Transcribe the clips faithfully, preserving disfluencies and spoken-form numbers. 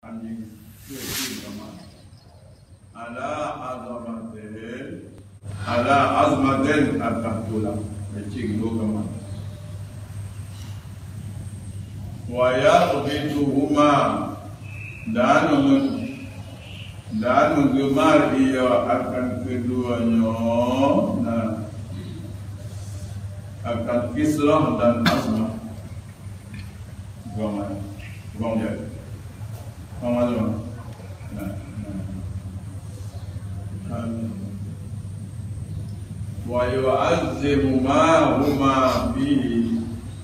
anjing itu kemana? Ala azamatin, ala azmatin atas tulang, kecing itu kemana? Waya begitu huma dan dan menggemar ia akan keduanya, nah, akan kisrah dan asma. Gimana? Gimana dia? Gimana dia? Nah, nah. Wa yu'azzimu ma huma bihi,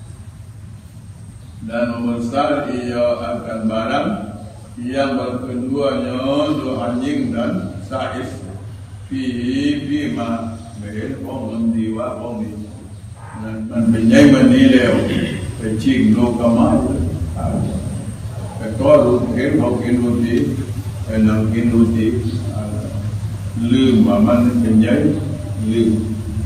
dan membesar ia akan barang yang berkeduanya dua anjing dan saif fihi bima behel orang diwa orang di dan menjadi menilai kecing lo kamal ketua rutin mungkin rutin enam rutin lüm aman menjadi lüm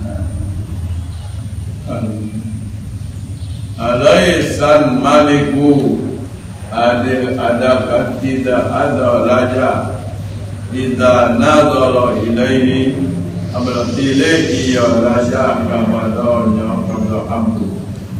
alaisan maliku ada adakah tidak ada raja idza nazara ilaihi berarti ia raja kepadanya kepada amru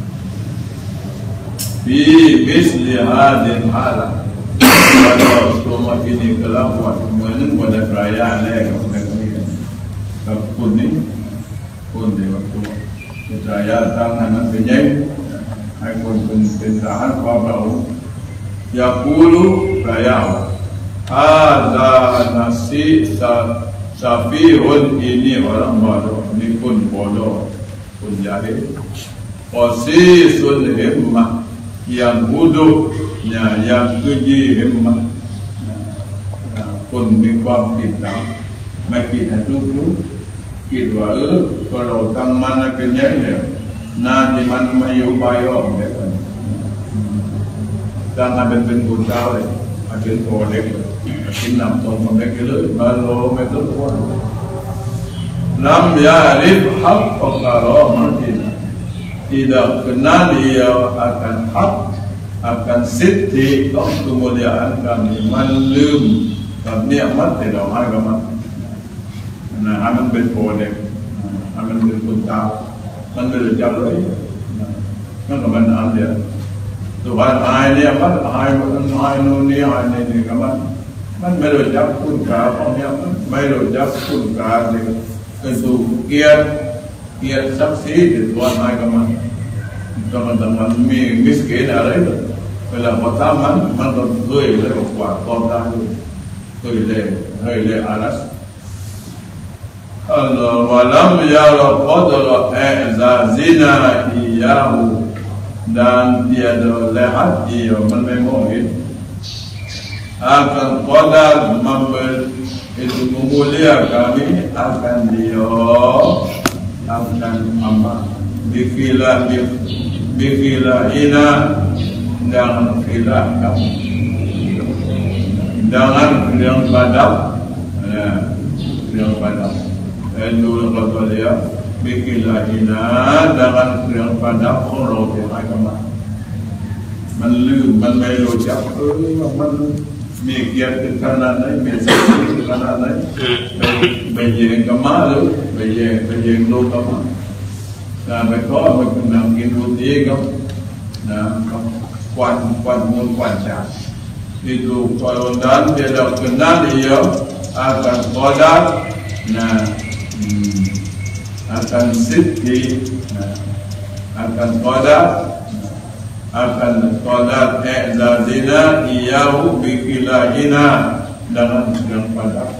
bi misli hadin hala pada semua ini kelakuan meneng pada perayaan lain pun ni pun dia waktu perayaan tangan penyai hai pun pendahan bau yaqulu rayau hadza nasi safihun, ini orang bodoh, ini pun bodoh pun jahil. Qasisun himmah, yang bodohnya yang keji himmah pun mikam kita makin itu pun kita kalau tang mana kenyanya na di mana mayu bayo dan ada bentuk tahu, ada kolek, ada enam tahun mereka le, baru mereka tuan. Lam yarif hak perkara mungkin tidak kenal dia akan hak, akan siti kemuliaan kami malum kami amat tidak agama. Nah, aman berkolek, aman bentuk tahu, aman berjalan, mana mana ada. Tuhan ai dia apa? Ai bukan ai nuni ai ni kaman. Man melo jak pun ka, orang yang melo jak pun ka dia. Itu kiat kiat saksi di Tuhan ai kaman. Teman-teman mi miskin ada itu. Kalau pertama man tu tuai le kuat kota tu. Tuai le, tuai le alas. Allah walam yara qadra azazina iyahu, dan tiada lihat dia mememohit akan qadar membel itu memulia kami akan dia akan amat bikilah bikilah ina dan kilah kami dengan yang padam yang padam endul qadar dia bikilah ina dengan yang pada orang yang agama menlu menmelo jak man mikir ke kanan ni mesej ke kanan ni bejeng kemal bejeng bejeng lo kamal nah mereka mengenang itu dia kan nah kuat kuat mun kuat itu kalau dan dia dah kenal dia akan qadar nah akan siti, akan qadar, akan qadar i'zazina iyahu bikilahina dengan yang pada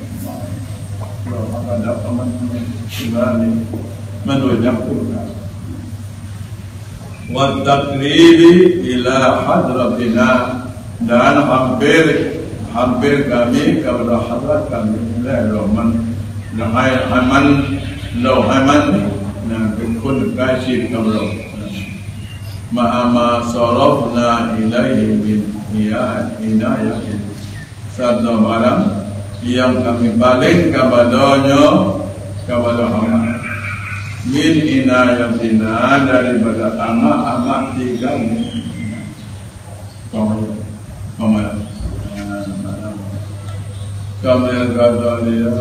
pada teman-teman ini menunjuk Quran wa taqribi ila hadratina, dan hampir hampir kami kepada hadrat kami la rahman la aman lau aman na kun kasih kamro ma'ama sarafna ilaihi min inayah sabda barang yang kami balik kepadanya kepada hamba min inayatina daripada amat-amat tiga kami kami kemudian kata dia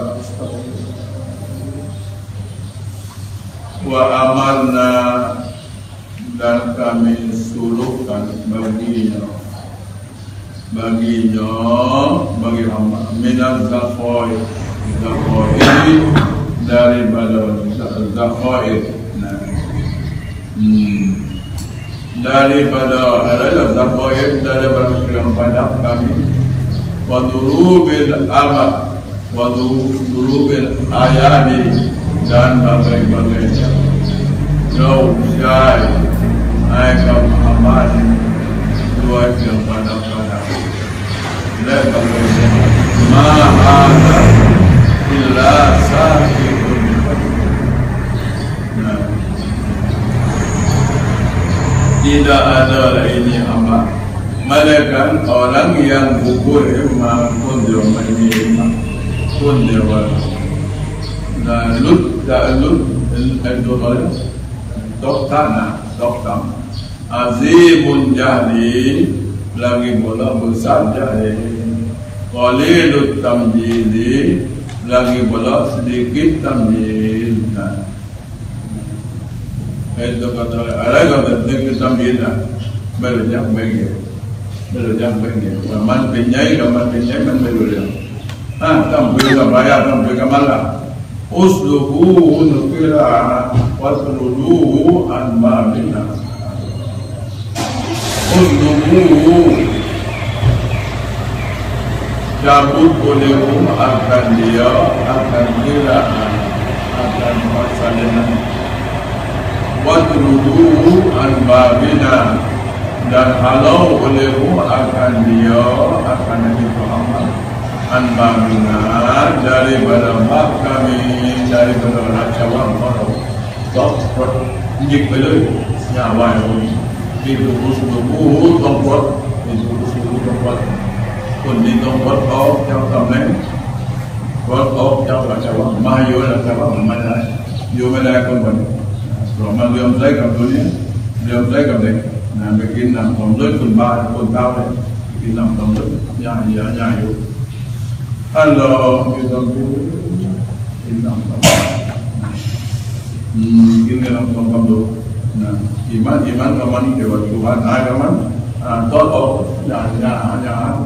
wa amarna dan kami suruhkan baginya baginya bagi hamba minaz zakoi zakoi daripada zakoi nah hmm. daripada adalah zakoi daripada yang banyak kami wa durubil amat wa durubil ayani dan bagai-bagainya jauh syai aikam amat dua yang pada-pada dan bagainya ma'ada illa sahibun nah tidak ada ini amat malaikat orang yang gugur maupun dia menimba pun dia nah lut dah lut itu orang dokter nak dokter azimul jahli lagi bola besar jahli qalilut tamjidi lagi bola sedikit tamjid nah itu kata ada kata sedikit tamjid nah berjam bagi berjam bagi man penyai man penyai man berjam ah tam boleh bayar tam boleh malah usluhu nukira wasluhu anma'ina usluhu cabut olehmu akan dia akan kira akan masalahnya wasluhu anma'ina dan halau olehmu akan dia akan dipahami anbamina daripada mak kami daripada raja wangkau dokter jik belum nyawa itu usul dokter itu usul dokter pun di dokter kau yang tameng kau yang raja wang mahayu raja wang mana you mana kau pun Roman dia saya kau dunia dia saya kau deh nah bikin nam tomdut pun bah pun tahu deh bikin nam tomdut ya ya ya you halo, kita kita hmm, ini dalam tempat tu. Nah, iman iman kaman kepada Tuhan, ah kaman, ah tolong, jangan jangan jangan.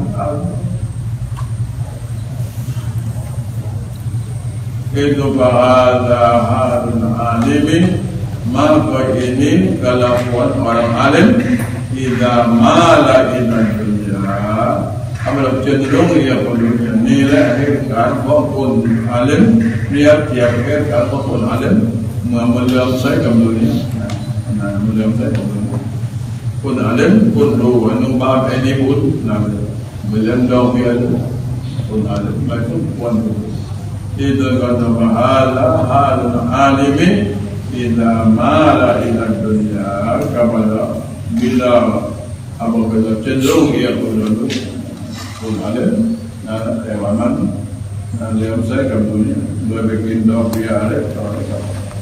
Itu bahasa harun alimi, maka ini kelakuan orang alim, tidak malah iman dunia. Apabila cenderung ia perlunya nilai akhirkan maupun alim dia tiap-tiap maupun alim menyelesaikan dunia nah menyelesaikan dunia pun alim pun dua nombor ini pun nah melendau dia pun alim itu pun itu kata bahala halun alimi ila mala ila dunia kepada bila apabila cenderung ia perlunya pun ada dan hewanan dan yang saya kabunya dua bikin dua biar ada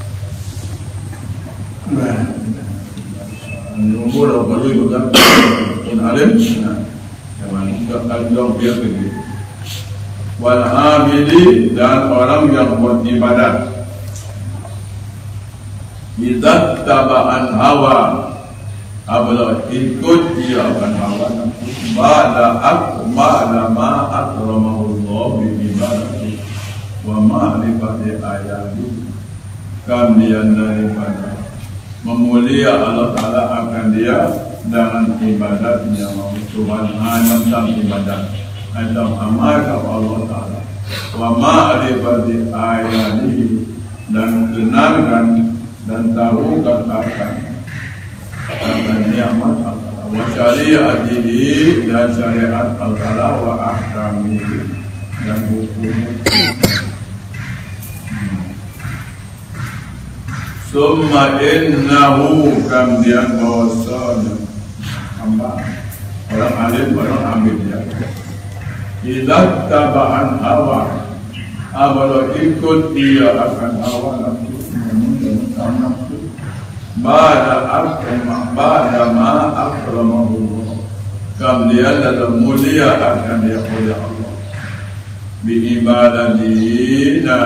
nah umur baru juga pun ada hewan tak dua biar begitu wal amili dan orang yang buat ibadat idat tabaan hawa apabila ikut dia akan hawa nafsu ba'da ak ba'da ma akramahullah bi ibadati wa ma'rifati ayati kemudian daripada memulia Allah Ta'ala akan dia dengan ibadatnya Tuhan hanya tentang ibadat tentang amal kepada Allah Ta'ala wa ma'rifati ayati dan kenalkan dan tahu katakan dan ni'mat Allah wa syari'atihi dan syariat Allah wa ahkamihi dan hukum summa innahu kemudian bahwasanya hamba orang alim orang ambil dia idza taba'an hawa apabila ikut dia akan hawa nafsu nafsu Ba'da akram ba'da ma akramahu kemudian dalam mulia akan dia oleh Allah biibadatina.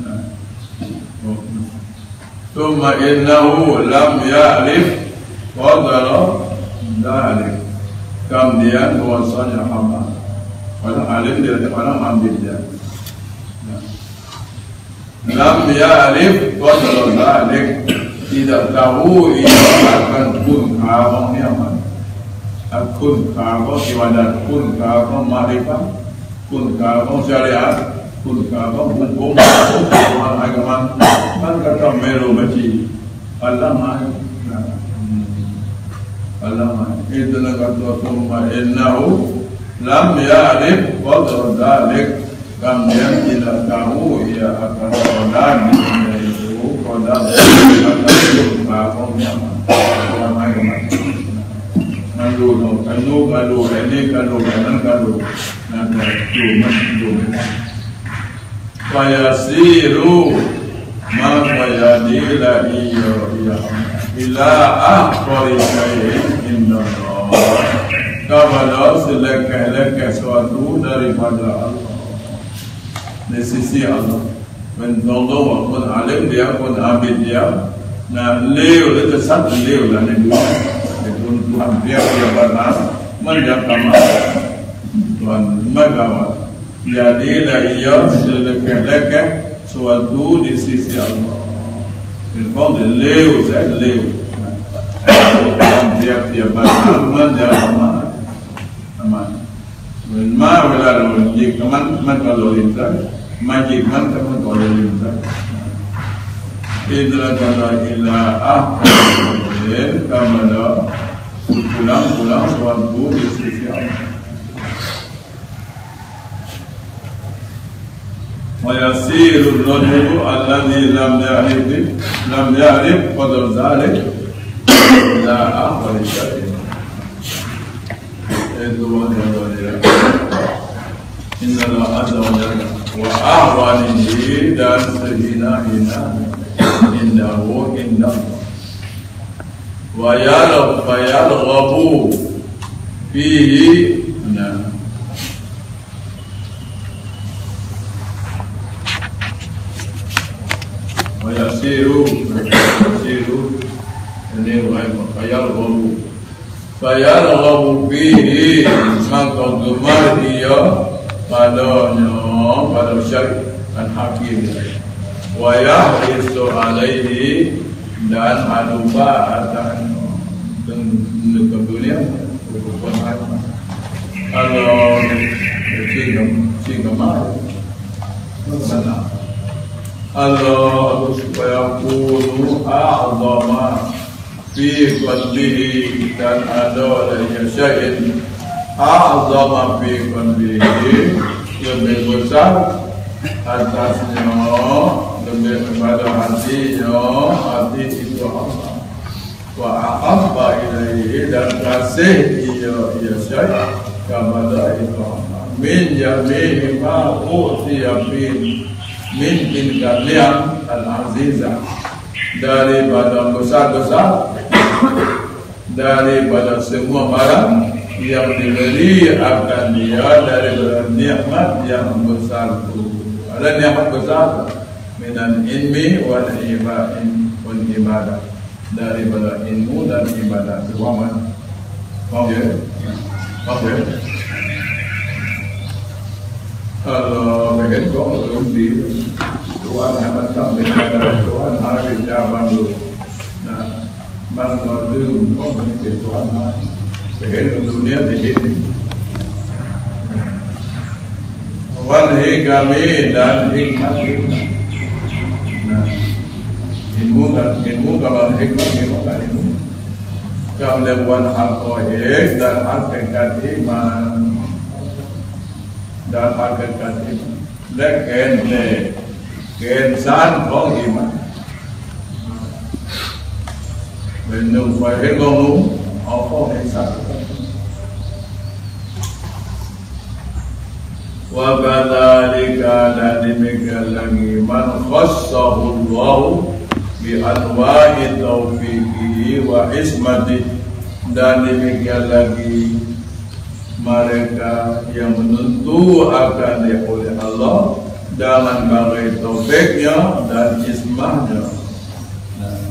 Thumma innahu lam ya'rif qadara dzalik. Kemudian bahwasanya hamba orang alim dia orang ambil dia. Lam ya'rif qadara dzalik, tidak tahu ia akan kun kawan ni apa. Kun kawan ibadat, kun kawan ma'rifah, kun kawan syariat, kun kawan hukum, hukum agama. Kan kata melu baci Allah maha Allah maha. Itu nak kata summa innahu lam ya'rif qadra dzalik, kemudian tidak tahu ia akan qadar itu qadar itu makomnya dalam agama. Lalu no kalau kalau ini kalau kanan kalau nanti cuma cuma fayasiru maka jadilah iya iya ila akhari syai'in indallah, kepada selekeh-lekeh suatu daripada Allah, di sisi Allah. Mentolong walaupun alim dia pun abid dia, nah leu itu satu leu lah ni dua. Itu hampir dia benar menjakama Tuhan megawat. Jadilah ia selekeh-lekeh suatu di sisi Allah. Kalau dia leu, saya leu. Dia dia benar menjakama aman. Ma wala lojik teman teman kalau lintas, majik man teman kalau lintas. Idra kala ila akhir kamala pulang-pulang suatu di sisi Allah. Wa yasirul rajulu alladhi lam ya'rif lam ya'rif qadar dzalik ila akhir syai'in. Itu wajah-wajah Inna Allah Azza wa Jalla wa ahwanihi dan sehina-hina indahu indah wa yalab wa yalghabu fihi nah wa yasiru yasiru ini wa yalghabu fayarghabu fihi, maka gemar dia padanya pada syariat dan hakim, wa yahrisu alaihi dan aduba akan dengan dunia bukan apa. Kalau cinta cinta mar, mana? Allah supaya kudu a'zama fi qalbihi, dan ada dari syai'in a'zama fi qalbihi, lebih besar atasnya, lebih kepada hatinya, hati itu Allah. Wa ahabba ilaihi, dan kasih ia ia syai' kepada itu Allah. Min jami'i ma utiya min min imkaniyat al-azizah, daripada besar-besar, daripada semua barang yang diberi akan dia daripada nikmat yang besar itu. Ada nikmat besar minan ilmi wal ibadah wal ibadah, daripada ilmu dan ibadah. Semua mau ya? Oke. Kalau begitu kalau di Tuhan akan sampai kepada Tuhan hari jawaban dulu. Nah, bangsa dulu kau begitu Tuhan. Begitu dunia di sini. Wal hikami dan hikmat. Nah, ilmu dan ilmu kalau hikmat ilmu kan ilmu. Kemudian hakikat dan hakikat iman dan hakikat iman. Leken le, kensan kong iman. Benung fahir kong apa kensan. Wa kadzalika, dan demikian lagi man khassahu Allah bi anwa'i taufiqi wa ismati, dan demikian lagi mereka yang menentu akan dia oleh Allah dengan bagai taufiknya dan ismahnya. Nah.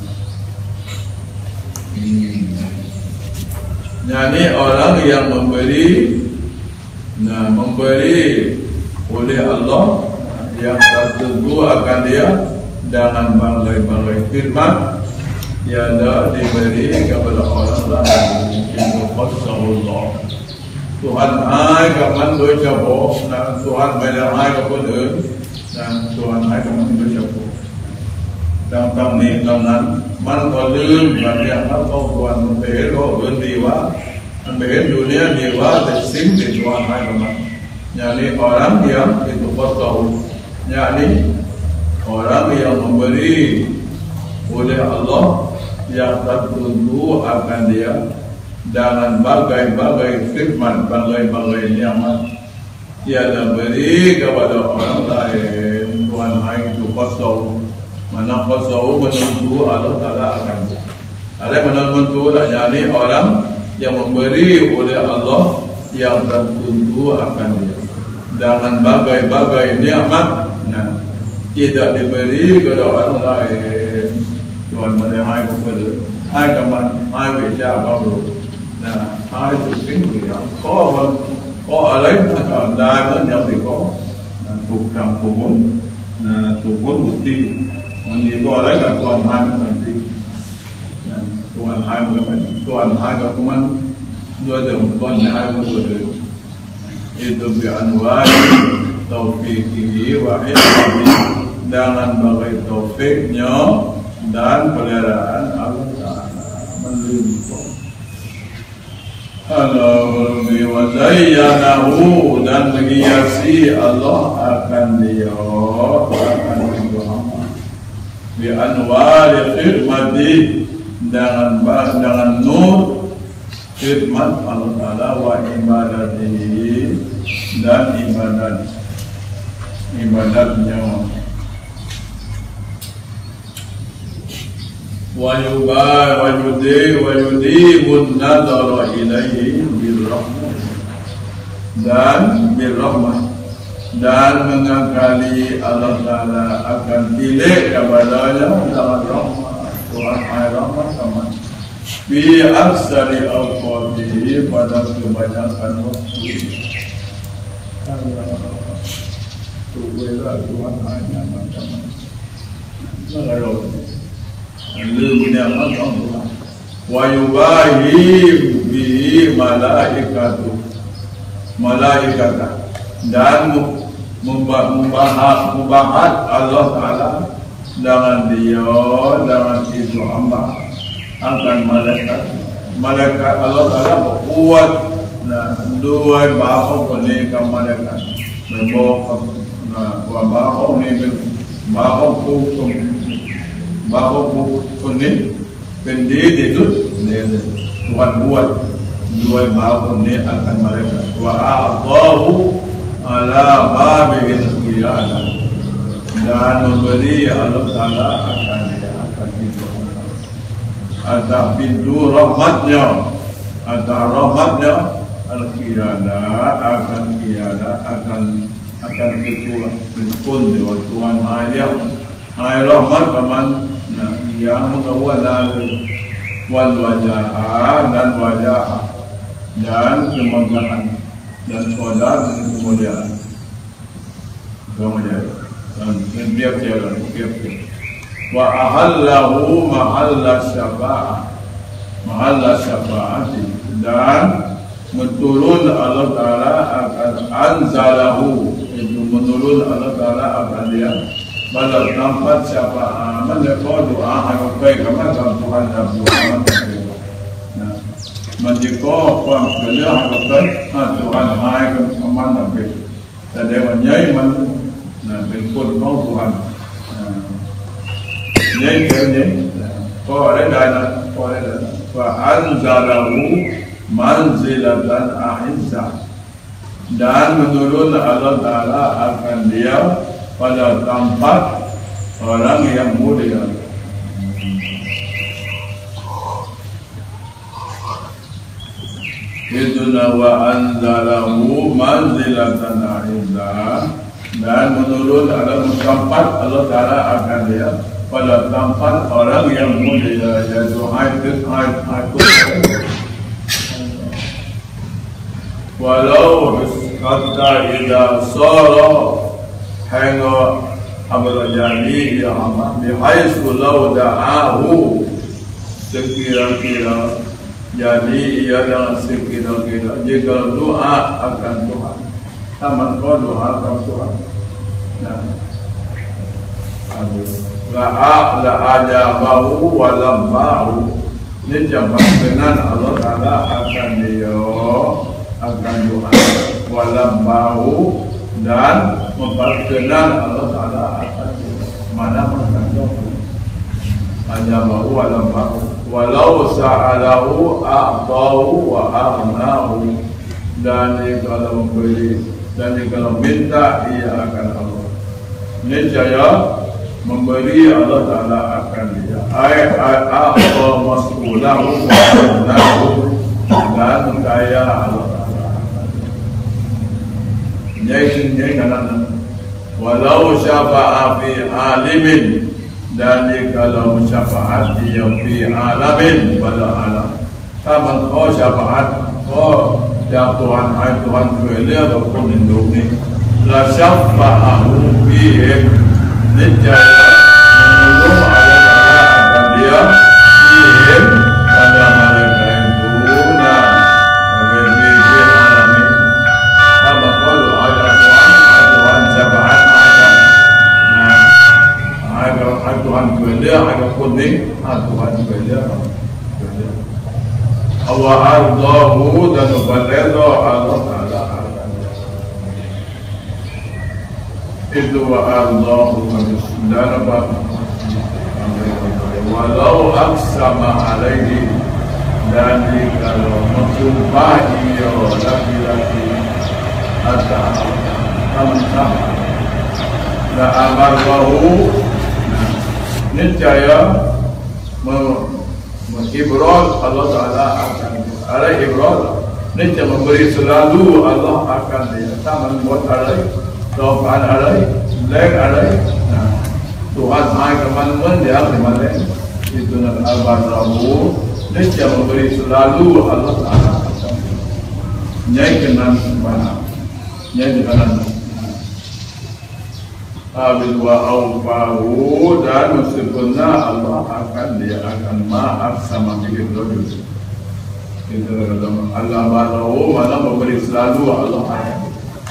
Hmm. Jadi orang yang memberi, nah memberi oleh Allah yang tertentu akan dia dengan bagai-bagai firman tiada diberi kepada orang lain. Itu Allah. Tuhan hai kapan đối cho bố, Tuhan bây giờ hai có con ơn, Tuhan hai kapan đối cho bố. Trong tâm niệm tâmนั้นมันก็ลืมบางอย่างมันก็ควรมันไปเห็นก็เรื่องดีว่ามันไปเห็นอยู่เนี้ยดีว่าแต่สิ่งที่Tuhan hai kapan. Yani orang yang itu tahu, yani orang yang memberi oleh Allah yang tertentu akan dia dengan bagai-bagai firman, bagai-bagai nikmat tiada beri kepada orang lain. Tuhan hai itu kosong, mana kosong menentu Allah Taala akan. Ada menentu tak jadi orang yang memberi oleh Allah yang tertentu akan dia dengan bagai-bagai nikmat, nah tidak diberi kepada orang lain. Tuhan mana hai kepada hai kaman hai bicara baru. Nah, hai itu tinggi ya. Có có ở đấy ở đài với nhau thì có thuộc trầm thuộc vốn, thuộc vốn một tí. Còn gì có ở đấy là toàn hai mươi phần tí, toàn hai mươi phần, toàn hai cái công an dua đường toàn hai mươi phần. Itu bi'anwar taufiqihi wa ilmihi dengan bagai taufiknya dan peliharaan Allah Ta'ala menlimpah. Allah wa zayyanahu dan menghiasi Allah akan dia akan Muhammad bi anwar khidmati dengan dengan nur khidmat Allah Taala wa ibadatihi dan ibadat ibadatnya. Wayubai wayudi wayudibun nadara ilaihi birrahmah dan birrahmah dan mengakali Allah Ta'ala akan pilih kepadanya dengan rahmat. Tuhan hai rahmat sama bi aksari awqatihi pada kebanyakan waktu. Tuhan hanya macam-macam mengarutลืมเนี่ยมันต้องวายุบาฮิบิmalaikatu malaikata dan membahat membahat Allah Taala dengan dia dengan itu hamba akan malaikat malaikat Allah Taala berkuat nah dua bahu pernikahan malaikat membawa nah bahu ni bahu hukum bahawa buku ni pendiri itu Tuhan buat dua bahawa ni akan mereka wa a'tahu ala babil qiyamah dan memberi Allah Ta'ala akan dia akan itu ada pintu rahmatnya ada rahmatnya al-qiyamah akan qiyamah akan akan ketua pun dewa Tuhan ayat ayat rahmat kaman yang mengawal wal wajah dan wajah dan kemegahan dan kodar dan kemuliaan kemuliaan dan biar jalan biar wa ahallahu mahalla syafa'ah mahalla syafa'ati dan menurun Allah Ta'ala akan anzalahu itu menurun Allah Ta'ala akan dia pada tempat syafaat mereka doa harus baik kepada Tuhan dan Tuhan. Nah, mereka pun beliau harus baik Tuhan hai kepada baik. Jadi menyai man, nah berikut mau Tuhan. Nyai nyai, kau ada dana, kau ada dana. Wa anzalahu manzilatan a'izzah dan menurun Allah Ta'ala akan dia pada tempat orang yang mulia. Iduna wa anzalahu manzilatan indah, dan menurut dalam tempat Allah Taala akan dia pada tempat orang yang mulia, yaitu ayat ayat walau kata ida sara hanga abad jadi ya amat bihaisu law da'ahu sekira-kira jadi ia dengan sekira-kira jika doa akan Tuhan sama kau doa akan Tuhan nah la'a la'aja bahu walam bahu ini jambang dengan Allah Ta'ala akan dia akan doa walam bahu dan memperkenal Allah Ta'ala akan mana akan doa aja bahu walam bahu walau sa'alahu a'tahu wa a'nahu, dan kalau memberi dan kalau minta ia akan Allah niscaya memberi Allah Ta'ala akan dia ay a'ta mas'ulahu wa a'nahu, dan kaya Allah Ta'ala nyai nyai kanan walau syafa'a fi alimin, dan kalau syafaat dia fi alamin pada alam sama kau syafaat kau ya Tuhan hai Tuhan kuelia ataupun hidup ni la syafa'ahu fihim niscaya menurut Allah akan dia fihim pada mereka itu nah bagi alamin sama kau ada Tuhan hai Tuhan syafaat Tuhan kuelia ada kuning, Tuhan kuelia. Allah ardahu dan berreda Allah Taala akan itu wa ardahu dan apa? Walau aksama alaihi, dan kalau mensumpah ia laki-laki ada sama-sama la amarwahu niscaya mengibrol Allah Ta'ala akan ada ibrol niscaya memberi selalu Allah akan dia sama buat ada doakan ada leg ada Tuhan mai kemana dia kemana itu nak al-barrahu niscaya memberi selalu Allah Ta'ala akan nyai kenan mana nyai kenan Abil wa awfahu, dan meskipun Allah akan dia akan maaf sama bikin dosa. Itu Allah Barahu mana memberi selalu Allah akan.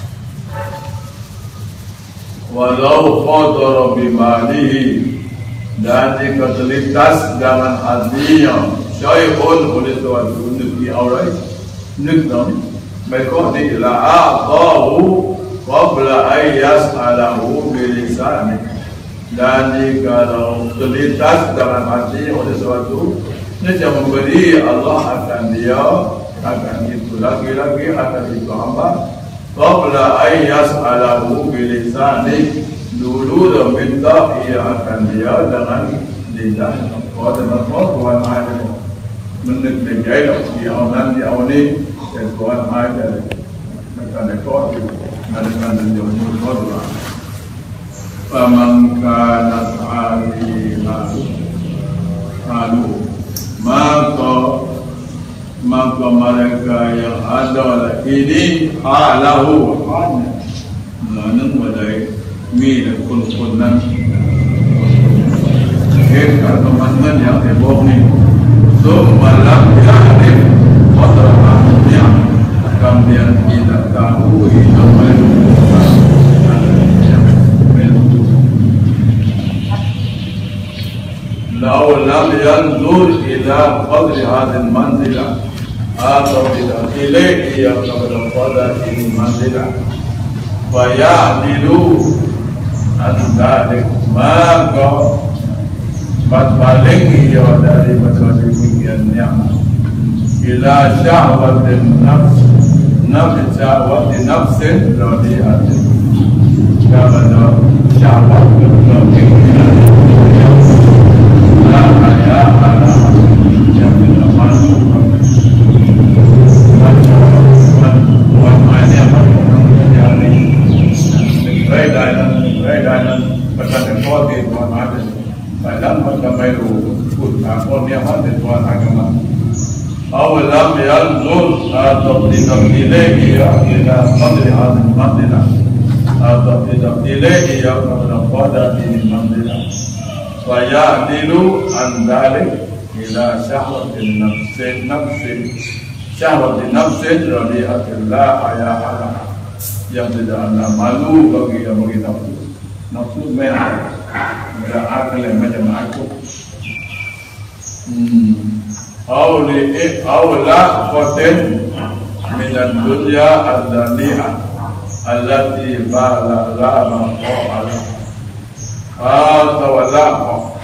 Walau qadara bimalihi, dan jika terlintas dengan hatinya syai'un oleh suatu negeri orang negeri mereka ni la'atahu qabla ayyas alahu bilisani, dan jika terlintas dalam hati oleh sesuatu niscaya memberi Allah akan dia akan itu lagi-lagi akan itu hamba qabla ayyas alahu bilisani, dulu dah minta ia akan dia dengan lidah. Kalau dengan Tuhan ada menegak dia orang dia orang ni Tuhan ada mereka nekor dengan menjauh Allah. Faman kana alima lalu maka maka mereka yang ada ini halahu nanang wadai mi kun kunan ke teman-teman yang heboh ni semalam yakin qadrahnya kemudian kita tahu itu lau lam yanzur ila qadri hadhihi manzilah atau tidak ilaihi yang kepada qadri manzilah fa ya'dilu an dzalik, maka berbalik ia dari berbagai demikiannya ila syahwatin nafs nafs syahwatin nafsin radiatin kepada syahwat kepentingan la haya ala yang tidak masuk macam จะไม่รู้พูดถามพวกนี้ว่าเป็นตัวทางกรรมเอาเวลาเมียนนู้นตัวที่ตัวที่เล็กอีกอีกมันจะหาถึงมันได้ละตัวที่ตัวที่เล็กอีกมันจะพอได้ที่มันได้ละว่าอย่าดิลูอันดาลิอิลาชาวตินนับเซนนับเซนชาวตินนับเซนเราดีอัลลาฮ์ยาอัลลาฮ์yang tidak ada malu bagi yang bagi nafsu nafsu merah merah akal yang macam aku hmm awli eh awla qatin minan dunya al-dani'ah allati bala la ma qala atawalla